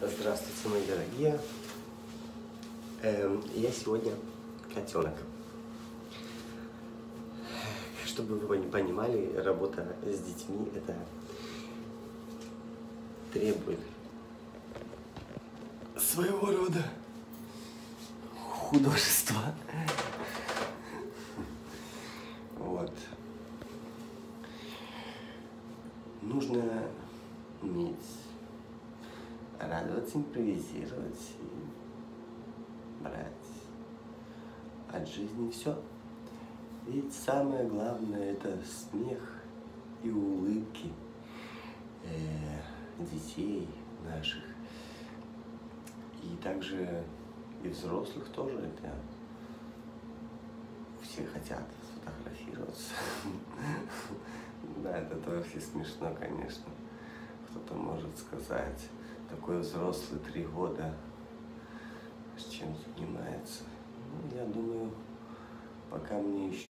Здравствуйте, мои дорогие. Я сегодня котенок. Чтобы вы не понимали, работа с детьми это требует своего рода художества. Вот. Нужно уметь радоваться, импровизировать и брать от жизни все. Ведь самое главное это смех и улыбки детей наших. И также и взрослых тоже это. Все хотят сфотографироваться. Да, это тоже смешно, конечно. Кто-то может сказать, такой взрослый, 3 года, с чем занимается. Ну, я думаю, пока мне еще